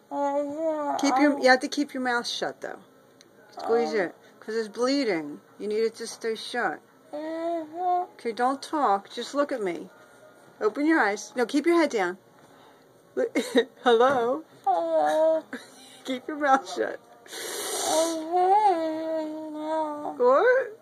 You have to keep your mouth shut though. Squeeze it, because it's bleeding. You need it to stay shut. Okay, don't talk. Just look at me. Open your eyes. No, keep your head down. Hello? Hello. Keep your mouth shut. What?